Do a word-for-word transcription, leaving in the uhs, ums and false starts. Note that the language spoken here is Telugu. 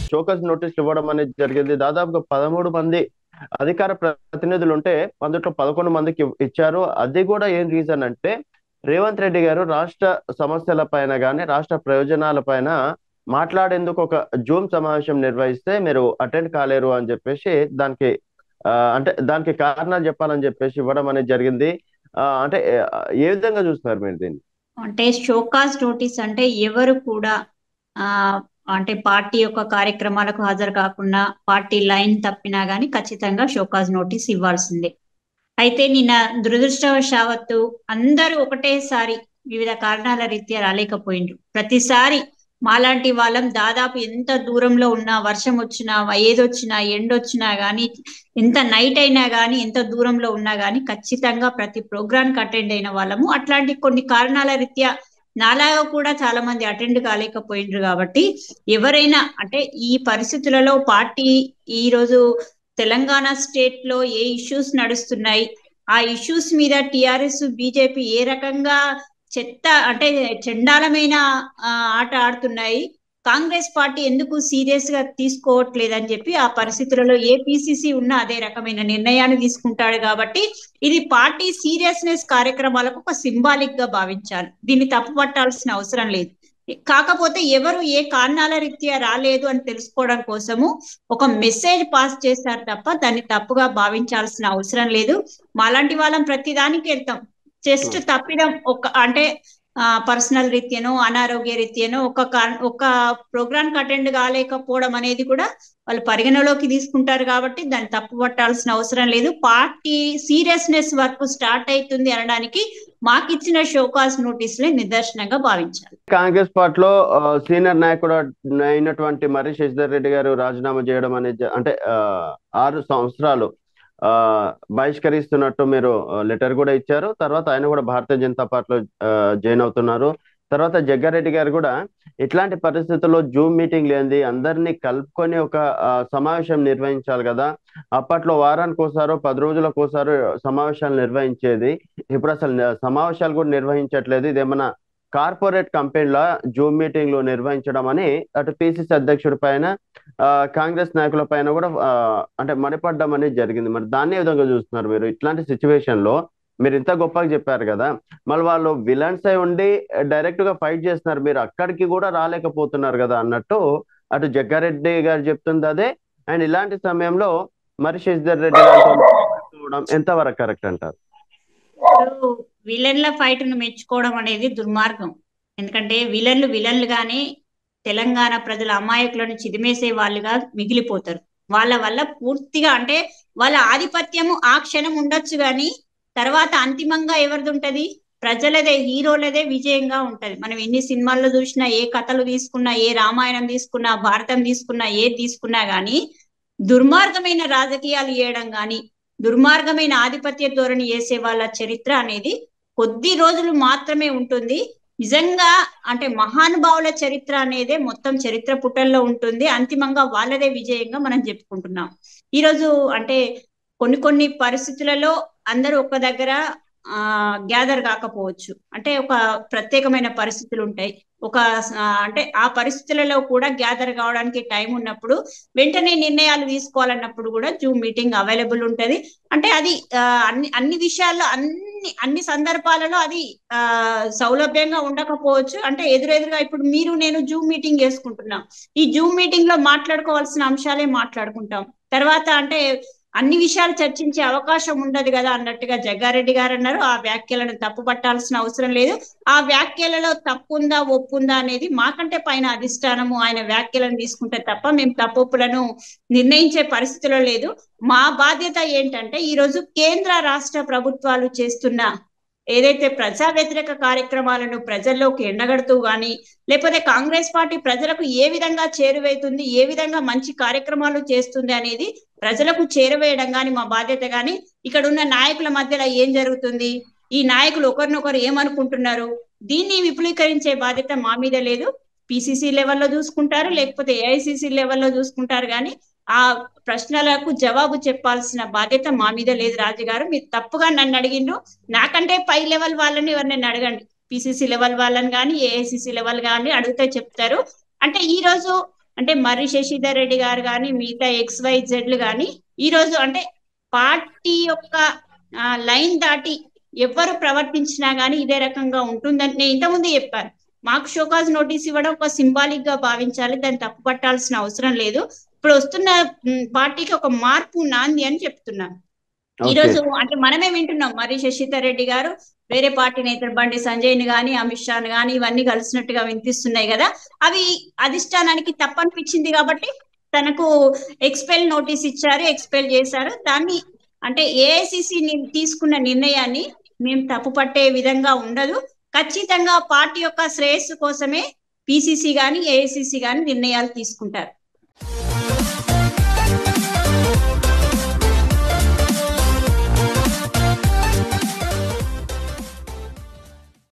షోకాజ్ నోటీసులు ఇవ్వడం అనేది జరిగింది. దాదాపుగా పదమూడు మంది అధికార ప్రతినిధులు ఉంటే అందులో పదకొండు మందికి ఇచ్చారు. అది కూడా ఏం రీజన్ అంటే రేవంత్ రెడ్డి గారు రాష్ట్ర సమస్యల పైన కానీ రాష్ట్ర ప్రయోజనాల పైన మాట్లాడేందుకు ఒక జూమ్ సమావేశం నిర్వహిస్తే మీరు అటెండ్ కాలేరు అని చెప్పేసి దానికి ఆ, అంటే దానికి కారణాలు చెప్పాలని చెప్పేసి ఇవ్వడం అనేది జరిగింది. ఆ, అంటే ఆ, ఏ విధంగా చూస్తున్నారు మీరు దీన్ని? అంటే షోకాజ్ నోటీస్ అంటే ఎవరు కూడా ఆ అంటే పార్టీ యొక్క కార్యక్రమాలకు హాజరు కాకుండా పార్టీ లైన్ తప్పినా గానీ ఖచ్చితంగా షోకాజ్ నోటీస్ ఇవ్వాల్సిందే. అయితే నిన్న దురదృష్టవశావత్తు అందరూ ఒకటేసారి వివిధ కారణాల రీత్యా రాలేకపోయిండ్రు. ప్రతిసారి మాలాంటి వాళ్ళం దాదాపు ఎంత దూరంలో ఉన్నా, వర్షం వచ్చినా, ఏదొచ్చినా, ఎండొచ్చినా గానీ, ఎంత నైట్ అయినా గానీ, ఎంత దూరంలో ఉన్నా గానీ ఖచ్చితంగా ప్రతి ప్రోగ్రామ్ అటెండ్ అయిన వాళ్ళము. అట్లాంటి కొన్ని కారణాల రీత్యా నాలాగా కూడా చాలా మంది అటెండ్ కాలేకపోయిండ్రు. కాబట్టి ఎవరైనా అంటే ఈ పరిస్థితులలో పార్టీ ఈ రోజు తెలంగాణ స్టేట్ లో ఏ ఇష్యూస్ నడుస్తున్నాయి, ఆ ఇష్యూస్ మీద టిఆర్ఎస్ బీజేపీ ఏ రకంగా చెత్త అంటే చండాలమైన ఆ, ఆట ఆడుతున్నాయి, కాంగ్రెస్ పార్టీ ఎందుకు సీరియస్ గా తీసుకోవట్లేదని చెప్పి ఆ పరిస్థితులలో ఏ పిసిసి ఉన్నా అదే రకమైన నిర్ణయాన్ని తీసుకుంటాడు. కాబట్టి ఇది పార్టీ సీరియస్నెస్ కార్యక్రమాలకు ఒక సింబాలిక్ గా భావించాలి. దీన్ని తప్పు పట్టాల్సిన అవసరం లేదు. కాకపోతే ఎవరు ఏ కారణాల రీత్యా రాలేదు అని తెలుసుకోవడం కోసము ఒక మెసేజ్ పాస్ చేస్తారు తప్ప దాన్ని తప్పుగా భావించాల్సిన అవసరం లేదు. మాలాంటి వాళ్ళం ప్రతి దానికి వెళ్తాం. జస్ట్ తప్పిదం ఒక అంటే ఆ పర్సనల్ రీత్యానో అనారోగ్య రీత్యానో ఒక ఒక ప్రోగ్రామ్ అటెండ్ కాలేకపోవడం అనేది కూడా వాళ్ళు పరిగణలోకి తీసుకుంటారు. కాబట్టి దాన్ని తప్పు పట్టాల్సిన అవసరం లేదు. పార్టీ సీరియస్నెస్ వర్క్ స్టార్ట్ అవుతుంది అనడానికి మాకిచ్చిన షోకాస్ నోటీసులే నిదర్శనంగా భావించాలి. కాంగ్రెస్ పార్టీలో ఆ, సీనియర్ నాయకుడు అయినటువంటి మర్రి శశిధర్ రెడ్డి గారు రాజీనామా చేయడం అనేది జ- అంటే ఆ, ఆరు సంవత్సరాలు ఆ బహిష్కరిస్తున్నట్టు మీరు లెటర్ కూడా ఇచ్చారు. తర్వాత ఆయన కూడా భారతీయ జనతా పార్టీలో ఆ, జాయిన్ అవుతున్నారు. తర్వాత జగ్గారెడ్డి గారు కూడా ఇట్లాంటి పరిస్థితుల్లో జూమ్ మీటింగ్ లేనిది అందరినీ కలుపుకొని ఒక ఆ, సమావేశం నిర్వహించాలి కదా. అప్పట్లో వారానికి ఒకసారో పది రోజులకు ఒకసారో సమావేశాలు నిర్వహించేది. ఇప్పుడు అసలు న- సమావేశాలు కూడా నిర్వహించట్లేదు. ఇదేమన్నా కార్పొరేట్ కంపెనీల జూమ్ మీటింగ్లు నిర్వహించడం అని అటు పిసిసి అధ్యక్షుడి పైన ఆ, కాంగ్రెస్ నాయకుల పైన కూడా ఆ, అంటే మండిపడ్డం అనేది జరిగింది. మరి దాన్ని ఏ విధంగా చూస్తున్నారు మీరు? ఇట్లాంటి సిచ్యువేషన్ లో మీరు ఇంత గొప్పగా చెప్పారు కదా, మళ్ళీ వాళ్ళు విలన్స్ అయి ఉండి డైరెక్ట్ గా ఫైట్ చేస్తున్నారు, మీరు అక్కడికి కూడా రాలేకపోతున్నారు కదా అన్నట్టు అటు జగ్గారెడ్డి గారు చెప్తుంది అదే. అండ్ ఇలాంటి సమయంలో మరి శశిధర్ రెడ్డి గారితో మాట్లాడుకోవడం ఎంతవరకు కరెక్ట్ అంటారు? ఇప్పుడు విలన్ల ఫైట్ ను మెచ్చుకోవడం అనేది దుర్మార్గం. ఎందుకంటే విలన్లు విలన్లు గానే తెలంగాణ ప్రజల అమాయకులను చిదిమేసే వాళ్ళుగా మిగిలిపోతారు. వాళ్ళ వల్ల పూర్తిగా అంటే వాళ్ళ ఆధిపత్యము ఆ క్షణం ఉండొచ్చు గాని తర్వాత అంతిమంగా ఎవరిది ఉంటది? ప్రజలదే, హీరోలదే విజయంగా ఉంటది. మనం ఎన్ని సినిమాల్లో చూసినా, ఏ కథలు తీసుకున్నా, ఏ రామాయణం తీసుకున్నా, భారతం తీసుకున్నా, ఏది తీసుకున్నా గాని దుర్మార్గమైన రాజకీయాలు చేయడం గాని దుర్మార్గమైన ఆధిపత్య ధోరణి చేసే వాళ్ళ చరిత్ర అనేది కొద్ది రోజులు మాత్రమే ఉంటుంది. నిజంగా అంటే మహానుభావుల చరిత్ర అనేదే మొత్తం చరిత్ర పుటల్లో ఉంటుంది. అంతిమంగా వాళ్ళదే విజయంగా మనం చెప్పుకుంటున్నాం. ఈరోజు అంటే కొన్ని కొన్ని పరిస్థితులలో అందరూ ఒక దగ్గర ఆ గ్యాదర్ కాకపోవచ్చు. అంటే ఒక ప్రత్యేకమైన పరిస్థితులు ఉంటాయి. ఒక ఆ, అంటే ఆ పరిస్థితులలో కూడా గ్యాదర్ కావడానికి టైం ఉన్నప్పుడు వెంటనే నిర్ణయాలు తీసుకోవాలన్నప్పుడు కూడా జూమ్ మీటింగ్ అవైలబుల్ ఉంటది. అంటే అది ఆ, అన్ని అన్ని విషయాల్లో అన్ని అన్ని సందర్భాలలో అది ఆ సౌలభ్యంగా ఉండకపోవచ్చు. అంటే ఎదురెదురుగా ఇప్పుడు మీరు నేను జూమ్ మీటింగ్ చేసుకుంటున్నాం. ఈ జూమ్ మీటింగ్ లో మాట్లాడుకోవాల్సిన అంశాలే మాట్లాడుకుంటాం. తర్వాత అంటే అన్ని విషయాలు చర్చించే అవకాశం ఉండదు కదా అన్నట్టుగా జగ్గారెడ్డి గారు అన్నారు. ఆ వ్యాఖ్యలను తప్పు పట్టాల్సిన అవసరం లేదు. ఆ వ్యాఖ్యలలో తప్పు ఉందా ఒప్పుందా అనేది మాకంటే పైన అధిష్టానము ఆయన వ్యాఖ్యలను తీసుకుంటే తప్ప మేము తప్పులను నిర్ణయించే పరిస్థితిలో లేదు. మా బాధ్యత ఏంటంటే ఈ రోజు కేంద్ర రాష్ట్ర ప్రభుత్వాలు చేస్తున్న ఏదైతే ప్రజా వ్యతిరేక కార్యక్రమాలను ప్రజల్లోకి ఎండగడుతూ గాని లేకపోతే కాంగ్రెస్ పార్టీ ప్రజలకు ఏ విధంగా చేరువైతుంది, ఏ విధంగా మంచి కార్యక్రమాలు చేస్తుంది అనేది ప్రజలకు చేరువేయడం గాని మా బాధ్యత. గాని ఇక్కడ ఉన్న నాయకుల మధ్యలో ఏం జరుగుతుంది, ఈ నాయకులు ఒకరినొకరు ఏమనుకుంటున్నారు, దీన్ని విపులీకరించే బాధ్యత మా మీద లేదు. పిసిసి లెవెల్లో చూసుకుంటారు, లేకపోతే ఏఐసిసి లెవెల్లో చూసుకుంటారు. కానీ ఆ ప్రశ్నలకు జవాబు చెప్పాల్సిన బాధ్యత మా మీద లేదు. రాజు గారు మీరు తప్పుగా నన్ను అడిగిండ్రు. నాకంటే పై లెవెల్ వాళ్ళని ఎవరినైనా అడగండి, పిసిసి లెవెల్ వాళ్ళని కానీ ఏఐసిసి లెవెల్ కానీ అడిగితే చెప్తారు. అంటే ఈ రోజు అంటే మర్రి శశిధర్ రెడ్డి గారు కానీ మిగతా ఎక్స్ వై జెడ్లు కానీ ఈ రోజు అంటే పార్టీ యొక్క లైన్ దాటి ఎవరు ప్రవర్తించినా గానీ ఇదే రకంగా ఉంటుందని నేను ఇంతకుముందు చెప్పాను. మాకు షోకాజ్ నోటీస్ ఇవ్వడం ఒక సింబాలిక్ గా భావించాలి, దాన్ని తప్పు పట్టాల్సిన అవసరం లేదు. ఇప్పుడు వస్తున్న పార్టీకి ఒక మార్పు నాంది అని చెప్తున్నాను. ఈ రోజు అంటే మనమే వింటున్నాం మరి శశిధర్ రెడ్డి గారు వేరే పార్టీ నేతలు బండి సంజయ్ ని గాని అమిత్ షాని గాని ఇవన్నీ కలిసినట్టుగా వినిపిస్తున్నాయి కదా. అవి అధిష్టానానికి తప్పనిపించింది కాబట్టి తనకు ఎక్స్పెల్ నోటీస్ ఇచ్చారు, ఎక్స్పెల్ చేశారు. దాన్ని అంటే ఏఐసిసి తీసుకున్న నిర్ణయాన్ని మేము తప్పు పట్టే విధంగా ఉండదు. ఖచ్చితంగా పార్టీ యొక్క శ్రేయస్సు కోసమే పిసిసి గాని ఏఐసిసి గాని నిర్ణయాలు తీసుకుంటారు.